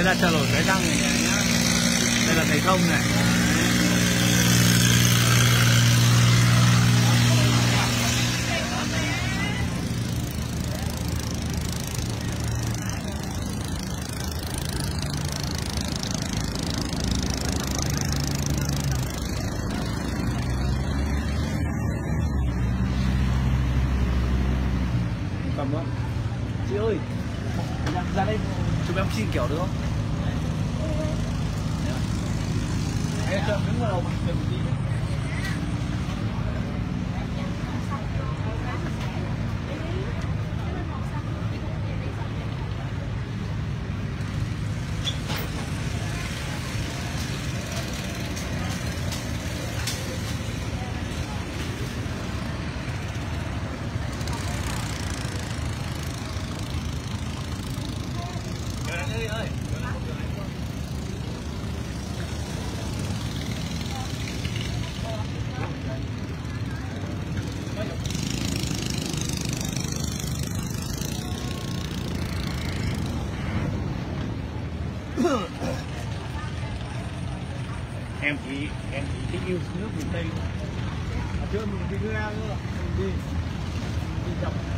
là chợ nổi Cái Răng này nhá. Đây là thầy Thông này. Cầm không? Chị ơi, ra đây Chụp em xin kiểu được không? em cho đứng vào đầu mình đi. Em chỉ thích yêu nước miền Tây. Chưa mình đi ra nữa, mình đi chậm.